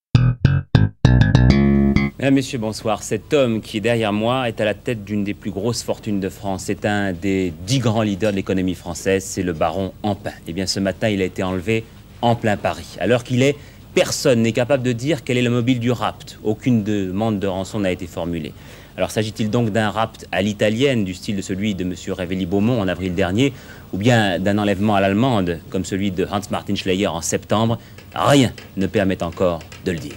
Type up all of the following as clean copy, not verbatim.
Mesdames, Messieurs, bonsoir. Cet homme qui est derrière moi est à la tête d'une des plus grosses fortunes de France. C'est un des 10 grands leaders de l'économie française, c'est le baron Empain. Eh bien, ce matin, il a été enlevé en plein Paris. Alors qu'il est, personne n'est capable de dire quel est le mobile du rapt. Aucune demande de rançon n'a été formulée. Alors, s'agit-il donc d'un rapt à l'italienne, du style de celui de M. Révelli-Beaumont en avril dernier, ou bien d'un enlèvement à l'allemande, comme celui de Hans-Martin Schleyer en septembre? Rien ne permet encore de le dire.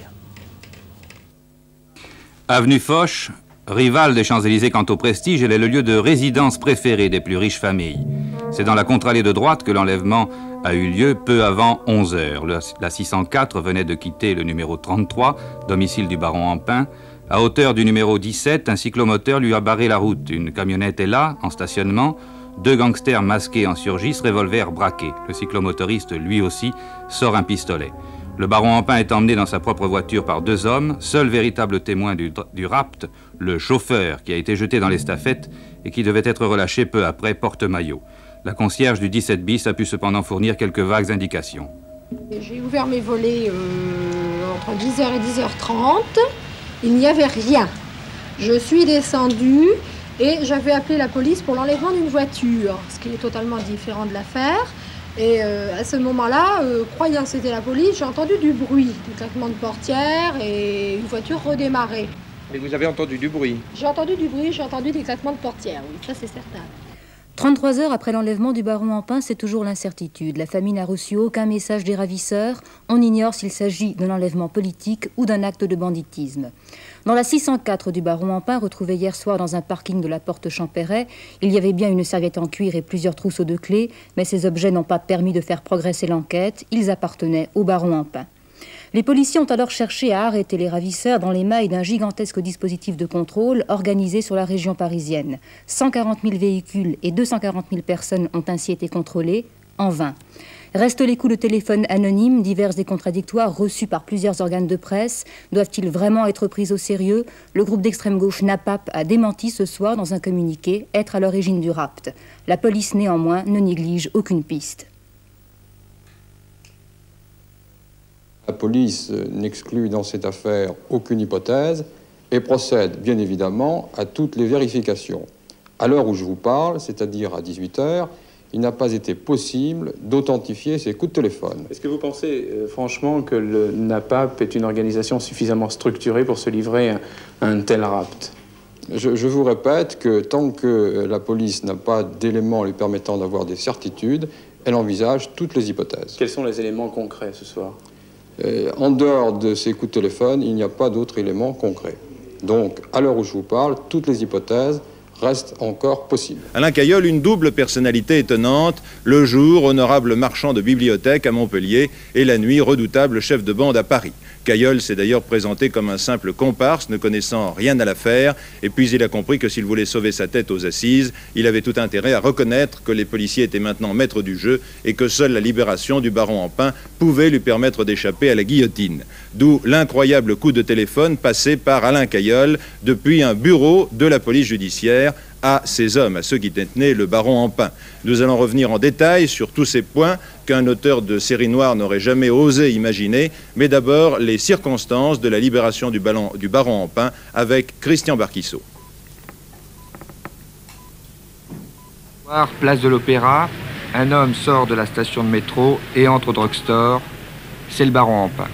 Avenue Foch, rivale des Champs-Élysées quant au prestige, elle est le lieu de résidence préféré des plus riches familles. C'est dans la contre-allée de droite que l'enlèvement a eu lieu peu avant 11 heures. La 604 venait de quitter le numéro 33, domicile du baron Empain. À hauteur du numéro 17, un cyclomoteur lui a barré la route. Une camionnette est là, en stationnement. 2 gangsters masqués en surgissent, revolver braqué. Le cyclomotoriste, lui aussi, sort un pistolet. Le baron Empain est emmené dans sa propre voiture par 2 hommes. Seul véritable témoin du rapt, le chauffeur qui a été jeté dans l'estafette et qui devait être relâché peu après, porte-maillot. La concierge du 17 bis a pu cependant fournir quelques vagues indications. J'ai ouvert mes volets entre 10h et 10h30. Il n'y avait rien. Je suis descendue et j'avais appelé la police pour l'enlèvement d'une voiture, ce qui est totalement différent de l'affaire. Et à ce moment-là, croyant que c'était la police, j'ai entendu du bruit, du claquement de portière et une voiture redémarrer. Mais vous avez entendu du bruit? J'ai entendu du bruit, j'ai entendu des claquements de portière, oui, ça c'est certain. 33 heures après l'enlèvement du baron Empain, c'est toujours l'incertitude. La famille n'a reçu aucun message des ravisseurs. On ignore s'il s'agit d'un enlèvement politique ou d'un acte de banditisme. Dans la 604 du baron Empain, retrouvée hier soir dans un parking de la porte Champéret, il y avait bien une serviette en cuir et plusieurs trousseaux de clés, mais ces objets n'ont pas permis de faire progresser l'enquête. Ils appartenaient au baron Empain. Les policiers ont alors cherché à arrêter les ravisseurs dans les mailles d'un gigantesque dispositif de contrôle organisé sur la région parisienne. 140 000 véhicules et 240 000 personnes ont ainsi été contrôlées, en vain. Restent les coups de téléphone anonymes, divers et contradictoires, reçus par plusieurs organes de presse. Doivent-ils vraiment être pris au sérieux? Le groupe d'extrême gauche NAPAP a démenti ce soir dans un communiqué être à l'origine du rapt. La police, néanmoins, ne néglige aucune piste. La police n'exclut dans cette affaire aucune hypothèse et procède bien évidemment à toutes les vérifications. À l'heure où je vous parle, c'est-à-dire à 18h, il n'a pas été possible d'authentifier ces coups de téléphone. Est-ce que vous pensez franchement que le NAPAP est une organisation suffisamment structurée pour se livrer à un tel rapt? Je vous répète que tant que la police n'a pas d'éléments lui permettant d'avoir des certitudes, elle envisage toutes les hypothèses. Quels sont les éléments concrets ce soir? En dehors de ces coups de téléphone, il n'y a pas d'autres éléments concrets. Donc, à l'heure où je vous parle, toutes les hypothèses restent encore possibles. Alain Caillol, une double personnalité étonnante. Le jour, honorable marchand de bibliothèque à Montpellier, et la nuit, redoutable chef de bande à Paris. Caillol s'est d'ailleurs présenté comme un simple comparse, ne connaissant rien à l'affaire, et puis il a compris que s'il voulait sauver sa tête aux assises, il avait tout intérêt à reconnaître que les policiers étaient maintenant maîtres du jeu et que seule la libération du baron Empain pouvait lui permettre d'échapper à la guillotine. D'où l'incroyable coup de téléphone passé par Alain Caillol depuis un bureau de la police judiciaire à ces hommes, à ceux qui détenaient le baron Empain. Nous allons revenir en détail sur tous ces points qu'un auteur de série noire n'aurait jamais osé imaginer, mais d'abord les circonstances de la libération du baron Empain avec Christian Barquisso. Place de l'Opéra, un homme sort de la station de métro et entre au drugstore. C'est le baron Empain.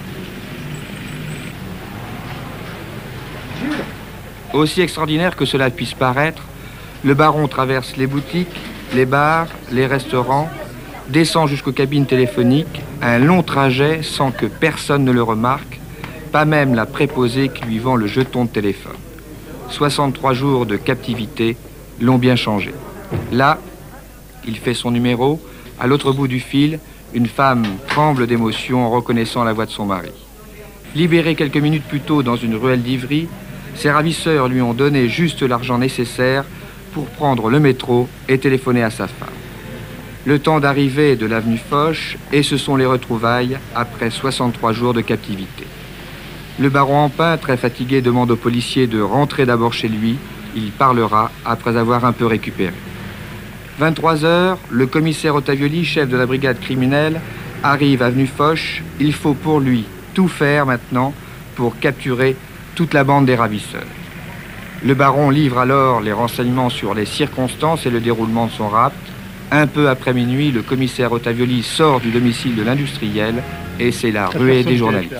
Aussi extraordinaire que cela puisse paraître, le baron traverse les boutiques, les bars, les restaurants, descend jusqu'aux cabines téléphoniques, un long trajet sans que personne ne le remarque, pas même la préposée qui lui vend le jeton de téléphone. 63 jours de captivité l'ont bien changé. Là, il fait son numéro. À l'autre bout du fil, une femme tremble d'émotion en reconnaissant la voix de son mari. Libéré quelques minutes plus tôt dans une ruelle d'Ivry, ses ravisseurs lui ont donné juste l'argent nécessaire pour prendre le métro et téléphoner à sa femme. Le temps d'arrivée de l'avenue Foch et ce sont les retrouvailles après 63 jours de captivité. Le baron Empain, très fatigué, demande aux policiers de rentrer d'abord chez lui. Il parlera après avoir un peu récupéré. 23 heures, le commissaire Ottavioli, chef de la brigade criminelle, arrive avenue Foch. Il faut pour lui tout faire maintenant pour capturer toute la bande des ravisseurs. Le baron livre alors les renseignements sur les circonstances et le déroulement de son rapt. Un peu après minuit, le commissaire Ottavioli sort du domicile de l'industriel et c'est la ruée des journalistes.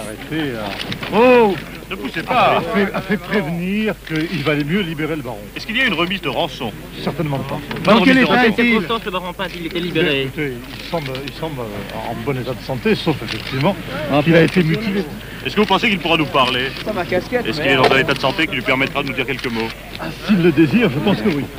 Oh, ne poussez pas. A fait prévenir qu'il valait mieux libérer le baron. Est-ce qu'il y a une remise de rançon? Certainement pas. Dans quel état est-il? Le baron Pin a-t-il été libéré? Écoutez, il semble en bon état de santé, sauf effectivement qu'il a été mutilé. Est-ce que vous pensez qu'il pourra nous parler? Est-ce qu'il est dans un état de santé qui lui permettra de nous dire quelques mots? S'il le désire, je pense que oui.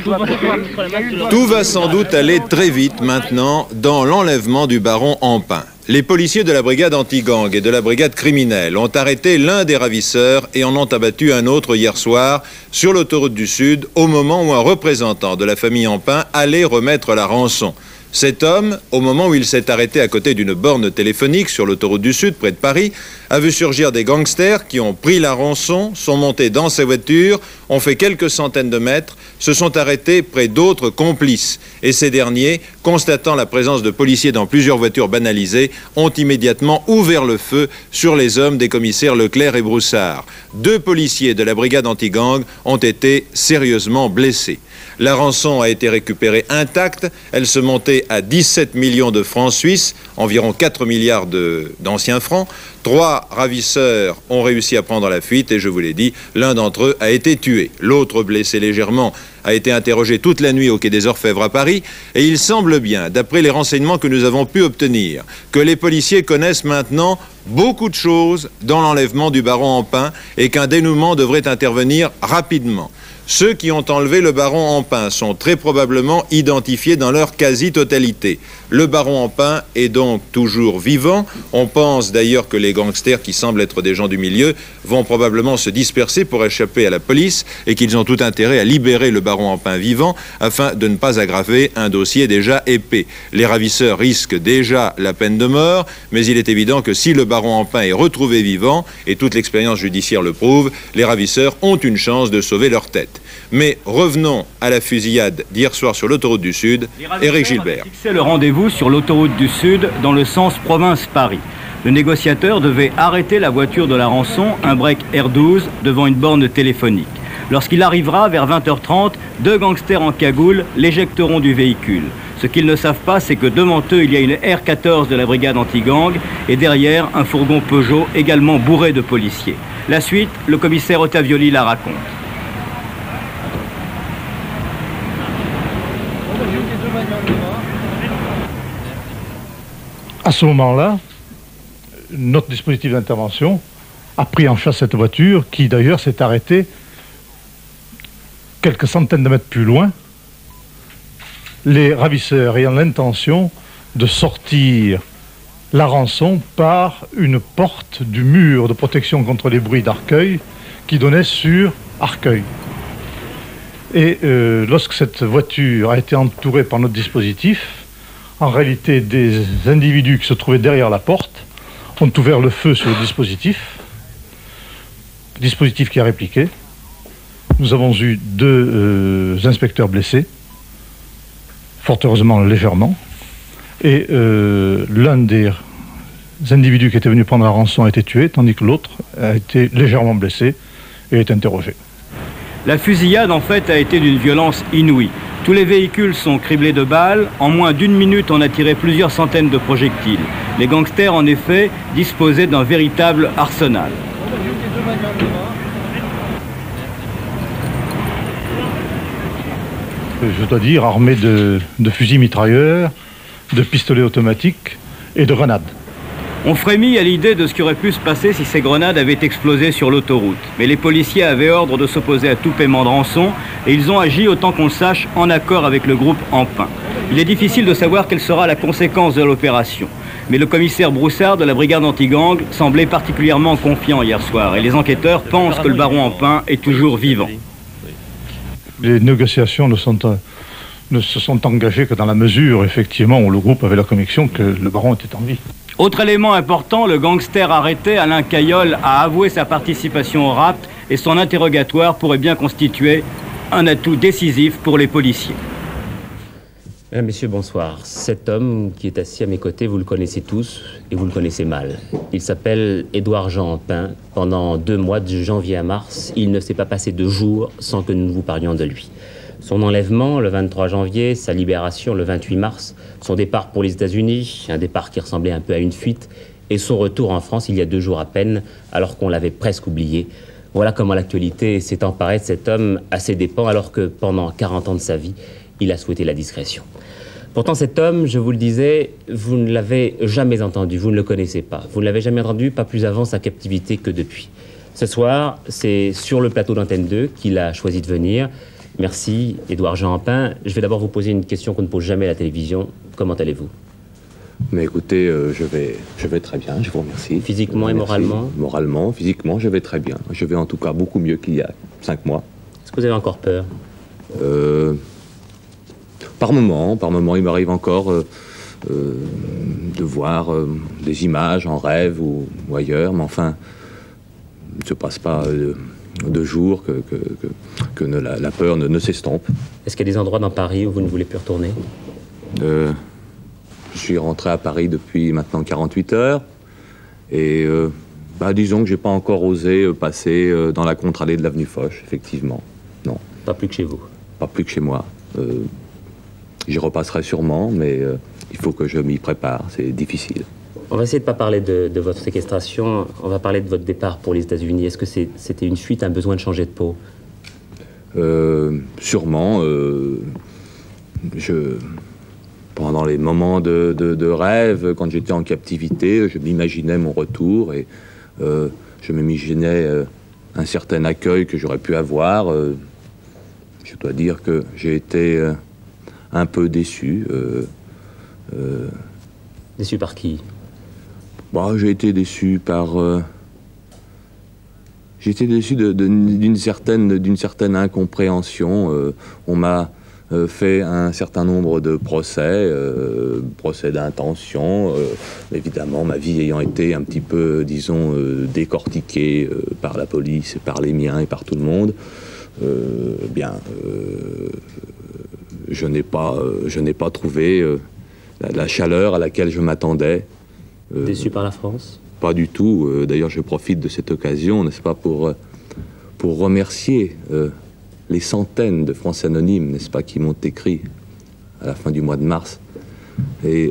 Tout va sans doute aller très vite maintenant dans l'enlèvement du baron en Pin. Les policiers de la brigade anti-gang et de la brigade criminelle ont arrêté l'un des ravisseurs et en ont abattu un autre hier soir sur l'autoroute du Sud au moment où un représentant de la famille en Pin allait remettre la rançon. Cet homme, au moment où il s'est arrêté à côté d'une borne téléphonique sur l'autoroute du Sud, près de Paris, a vu surgir des gangsters qui ont pris la rançon, sont montés dans ses voitures, ont fait quelques centaines de mètres, se sont arrêtés près d'autres complices. Et ces derniers, constatant la présence de policiers dans plusieurs voitures banalisées, ont immédiatement ouvert le feu sur les hommes des commissaires Leclerc et Broussard. 2 policiers de la brigade anti-gang ont été sérieusement blessés. La rançon a été récupérée intacte, elle se montait à 17 millions de francs suisses, environ 4 milliards d'anciens francs. 3 ravisseurs ont réussi à prendre la fuite et je vous l'ai dit, l'un d'entre eux a été tué. L'autre, blessé légèrement, a été interrogé toute la nuit au Quai des Orfèvres à Paris et il semble bien, d'après les renseignements que nous avons pu obtenir, que les policiers connaissent maintenant beaucoup de choses dans l'enlèvement du baron en Pin et qu'un dénouement devrait intervenir rapidement. Ceux qui ont enlevé le baron en Pin sont très probablement identifiés dans leur quasi-totalité. Le baron en Pin est donc toujours vivant. On pense d'ailleurs que les gangsters, qui semblent être des gens du milieu, vont probablement se disperser pour échapper à la police et qu'ils ont tout intérêt à libérer le baron en Pin vivant afin de ne pas aggraver un dossier déjà épais. Les ravisseurs risquent déjà la peine de mort, mais il est évident que si le baron en Pin est retrouvé vivant, et toute l'expérience judiciaire le prouve, les ravisseurs ont une chance de sauver leur tête. Mais revenons à la fusillade d'hier soir sur l'autoroute du Sud. Éric Gilbert. Fixé le rendez-vous sur l'autoroute du Sud dans le sens province-Paris. Le négociateur devait arrêter la voiture de la rançon, un break R12, devant une borne téléphonique. Lorsqu'il arrivera vers 20h30, 2 gangsters en cagoule l'éjecteront du véhicule. Ce qu'ils ne savent pas, c'est que devant eux, il y a une R14 de la brigade anti-gang et derrière, un fourgon Peugeot également bourré de policiers. La suite, le commissaire Ottavioli la raconte. À ce moment-là, notre dispositif d'intervention a pris en chasse cette voiture qui d'ailleurs s'est arrêtée quelques centaines de mètres plus loin, les ravisseurs ayant l'intention de sortir la rançon par une porte du mur de protection contre les bruits d'Arcueil qui donnait sur Arcueil. Et lorsque cette voiture a été entourée par notre dispositif, en réalité, des individus qui se trouvaient derrière la porte ont ouvert le feu sur le dispositif qui a répliqué. Nous avons eu 2 inspecteurs blessés, fort heureusement légèrement, et l'un des individus qui était venu prendre la rançon a été tué, tandis que l'autre a été légèrement blessé et est interrogé. La fusillade, en fait, a été d'une violence inouïe. Tous les véhicules sont criblés de balles. En moins d'1 minute, on a tiré plusieurs centaines de projectiles. Les gangsters, en effet, disposaient d'un véritable arsenal. Je dois dire, armés de fusils mitrailleurs, de pistolets automatiques et de grenades. On frémit à l'idée de ce qui aurait pu se passer si ces grenades avaient explosé sur l'autoroute. Mais les policiers avaient ordre de s'opposer à tout paiement de rançon et ils ont agi, autant qu'on le sache, en accord avec le groupe en Pin. Il est difficile de savoir quelle sera la conséquence de l'opération. Mais le commissaire Broussard de la brigade anti-gang semblait particulièrement confiant hier soir et les enquêteurs pensent que le baron en Pin est toujours vivant. Les négociations ne se sont engagées que dans la mesure, effectivement, où le groupe avait la conviction que le baron était en vie. Autre élément important, le gangster arrêté, Alain Caillol, a avoué sa participation au rapt et son interrogatoire pourrait bien constituer un atout décisif pour les policiers. Messieurs, bonsoir. Cet homme qui est assis à mes côtés, vous le connaissez tous et vous le connaissez mal. Il s'appelle Édouard Jean Ampin. Pendant 2 mois, de janvier à mars, il ne s'est pas passé de jour sans que nous ne vous parlions de lui. Son enlèvement, le 23 janvier, sa libération, le 28 mars, son départ pour les États-Unis, un départ qui ressemblait un peu à une fuite, et son retour en France il y a 2 jours à peine, alors qu'on l'avait presque oublié. Voilà comment l'actualité s'est emparée de cet homme à ses dépens, alors que pendant 40 ans de sa vie, il a souhaité la discrétion. Pourtant, cet homme, je vous le disais, vous ne l'avez jamais entendu, vous ne le connaissez pas. Vous ne l'avez jamais entendu, pas plus avant sa captivité que depuis. Ce soir, c'est sur le plateau d'Antenne 2 qu'il a choisi de venir. Merci, Édouard Jean Ampin. Je vais d'abord vous poser une question qu'on ne pose jamais à la télévision. Comment allez-vous? Mais écoutez, je vais très bien, je vous remercie. Physiquement et moralement? Moralement, physiquement, je vais très bien. Je vais en tout cas beaucoup mieux qu'il y a 5 mois. Est-ce que vous avez encore peur? Par moment, il m'arrive encore de voir des images en rêve ou ailleurs, mais enfin, il ne se passe pas 2 jours que la peur ne s'estompe. Est-ce qu'il y a des endroits dans Paris où vous ne voulez plus retourner? Je suis rentré à Paris depuis maintenant 48 heures, et disons que je n'ai pas encore osé passer dans la contre-allée de l'avenue Foch, effectivement. Non. Pas plus que chez vous? Pas plus que chez moi. J'y repasserai sûrement, mais il faut que je m'y prépare, c'est difficile. On va essayer de ne pas parler de votre séquestration, on va parler de votre départ pour les États-Unis. Est-ce que c'était une fuite, un besoin de changer de peau? Sûrement. Pendant les moments de rêve, quand j'étais en captivité, je m'imaginais mon retour et je m'imaginais un certain accueil que j'aurais pu avoir. Je dois dire que j'ai été un peu déçu. Déçu par qui? J'ai été déçu par... j'ai été déçu d'une certaine incompréhension. On m'a fait un certain nombre de procès d'intention. Évidemment, ma vie ayant été un petit peu, disons, décortiquée par la police, et par les miens et par tout le monde, je n'ai pas trouvé la chaleur à laquelle je m'attendais. Déçu par la France? Pas du tout. D'ailleurs, je profite de cette occasion, n'est-ce pas, pour remercier les centaines de Français anonymes, n'est-ce pas, qui m'ont écrit à la fin du mois de mars. Et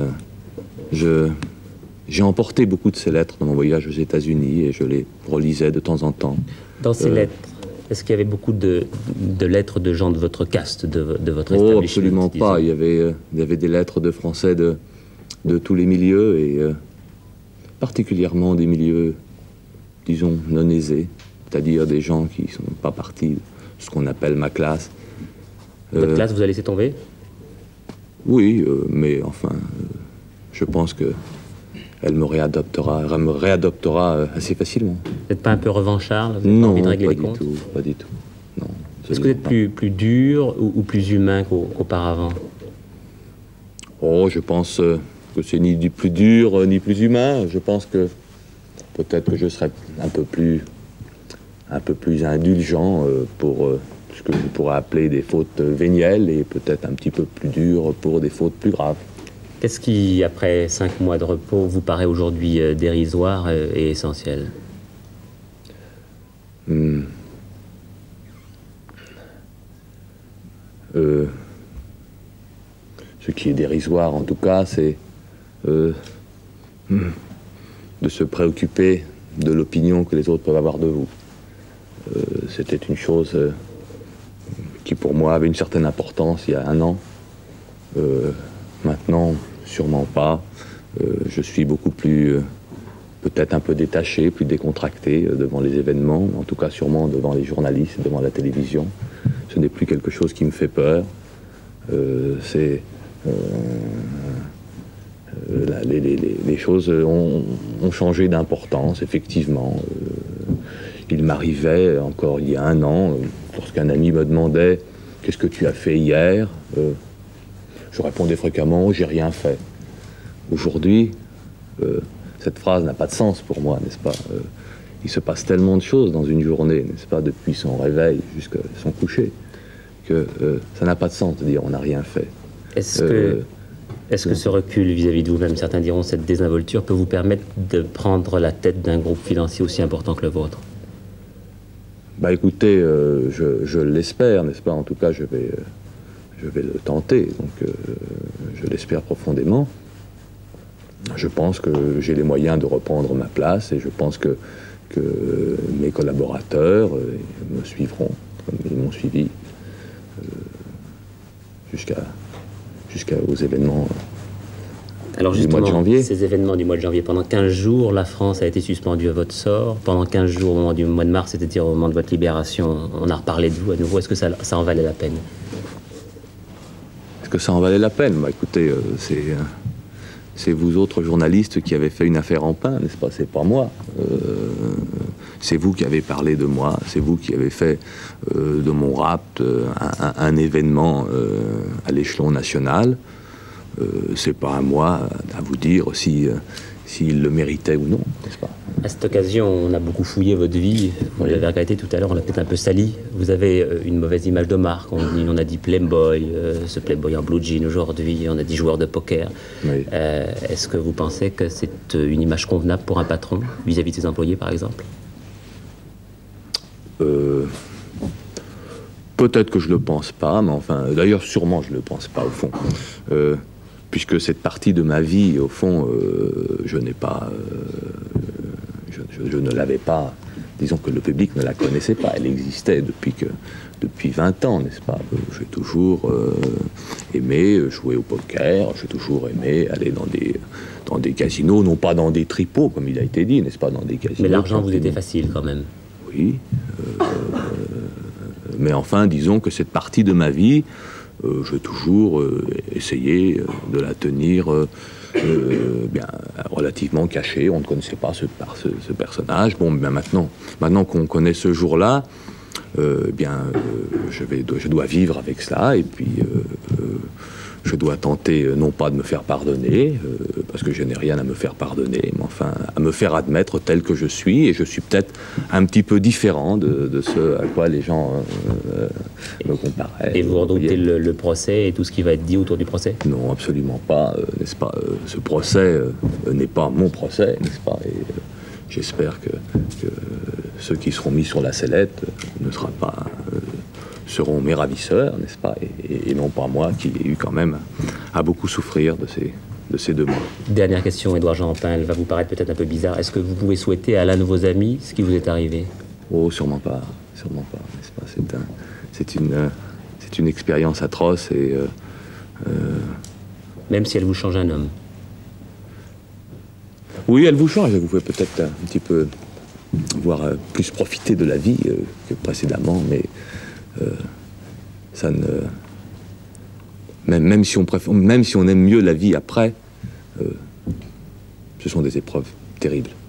j'ai emporté beaucoup de ces lettres dans mon voyage aux États-Unis et je les relisais de temps en temps. Dans ces lettres, est-ce qu'il y avait beaucoup de lettres de gens de votre caste, de votre établissement? Absolument pas. Il y avait des lettres de Français de tous les milieux et particulièrement des milieux, disons, non aisés, c'est-à-dire des gens qui ne sont pas partis de ce qu'on appelle ma classe. Votre classe, vous a laissé tomber? Oui, mais enfin, je pense que elle me réadoptera assez facilement. Vous n'êtes pas un peu revanchard? Vous n'avez pas envie de régler les comptes? Non, pas du tout. Non. Est-ce que vous êtes plus dur ou plus humain qu'auparavant? Je pense que c'est ni du plus dur ni plus humain. Je pense que peut-être que je serais un peu plus indulgent pour ce que je pourrais appeler des fautes vénielles et peut-être un petit peu plus dur pour des fautes plus graves. Qu'est-ce qui, après 5 mois de repos, vous paraît aujourd'hui dérisoire et essentiel? Ce qui est dérisoire, en tout cas, c'est de se préoccuper de l'opinion que les autres peuvent avoir de vous. C'était une chose qui, pour moi, avait une certaine importance il y a 1 an. Maintenant, sûrement pas. Je suis beaucoup plus, peut-être un peu détaché, plus décontracté devant les événements, en tout cas sûrement devant les journalistes, devant la télévision. Ce n'est plus quelque chose qui me fait peur. Les choses ont changé d'importance, effectivement. Il m'arrivait, encore il y a 1 an, lorsqu'un ami me demandait « Qu'est-ce que tu as fait hier ?» Je répondais fréquemment « J'ai rien fait ». Aujourd'hui, cette phrase n'a pas de sens pour moi, n'est-ce pas? Il se passe tellement de choses dans une journée, n'est-ce pas, depuis son réveil jusqu'à son coucher, que ça n'a pas de sens de dire « on n'a rien fait ». Est-ce que ce recul vis-à-vis de vous-même, certains diront cette désinvolture, peut vous permettre de prendre la tête d'un groupe financier aussi important que le vôtre? Bah écoutez, je l'espère, n'est-ce pas? En tout cas, je vais le tenter, donc je l'espère profondément. Je pense que j'ai les moyens de reprendre ma place et je pense que mes collaborateurs me suivront, comme ils m'ont suivi jusqu'aux événements du mois de janvier. Ces événements du mois de janvier, pendant 15 jours, la France a été suspendue à votre sort. Pendant 15 jours, au moment du mois de mars, c'est-à-dire au moment de votre libération, on a reparlé de vous à nouveau. Est-ce que ça en valait la peine? Est-ce que ça en valait la peine? Bah écoutez, c'est vous autres journalistes qui avez fait une affaire en pain, n'est-ce pas? C'est pas moi. C'est vous qui avez parlé de moi, c'est vous qui avez fait de mon rapt un événement à l'échelon national. C'est pas à moi à vous dire s'il le méritait ou non, n'est-ce pas? À cette occasion, on a beaucoup fouillé votre vie. Vous l'avez regretté tout à l'heure, on l'a peut-être un peu sali. Vous avez une mauvaise image de marque. On a dit Playboy, ce Playboy en blue jean aujourd'hui, on a dit joueur de poker. Oui. Est-ce que vous pensez que c'est une image convenable pour un patron, vis-à-vis de ses employés, par exemple? Peut-être que je le pense pas, mais enfin, d'ailleurs, sûrement je le pense pas, au fond. Puisque cette partie de ma vie, au fond, je n'ai pas... Je ne l'avais pas... Disons que le public ne la connaissait pas. Elle existait depuis 20 ans, n'est-ce pas? J'ai toujours aimé jouer au poker, j'ai toujours aimé aller dans des casinos, non pas dans des tripots, comme il a été dit, n'est-ce pas? Dans des casinos. Mais l'argent vous était facile, quand même. Oui. Mais enfin, disons que cette partie de ma vie... j'ai toujours essayé de la tenir bien, relativement cachée. On ne connaissait pas ce personnage. Bon, bien maintenant qu'on connaît ce jour-là, je dois vivre avec cela. Et puis, je dois tenter, non pas de me faire pardonner, parce que je n'ai rien à me faire pardonner, mais enfin, à me faire admettre tel que je suis. Et je suis peut-être un petit peu différent de ce à quoi les gens me comparaient. Et vous redoutez le procès et tout ce qui va être dit autour du procès? Non, absolument pas, n'est-ce pas? Ce procès n'est pas mon procès, n'est-ce pas? Et j'espère que ceux qui seront mis sur la sellette seront mes ravisseurs, n'est-ce pas? Et non pas moi, qui ai eu quand même à beaucoup souffrir de ces 2 mois. Dernière question, Édouard Jean Ampin, elle va vous paraître peut-être un peu bizarre. Est-ce que vous pouvez souhaiter à l'un de vos amis ce qui vous est arrivé? Oh, sûrement pas, n'est-ce pas? C'est une expérience atroce et... Même si elle vous change un homme? Oui, elle vous change, elle vous fait peut-être un petit peu, voire plus profiter de la vie que précédemment, mais ça ne... Même si on aime mieux la vie après, ce sont des épreuves terribles.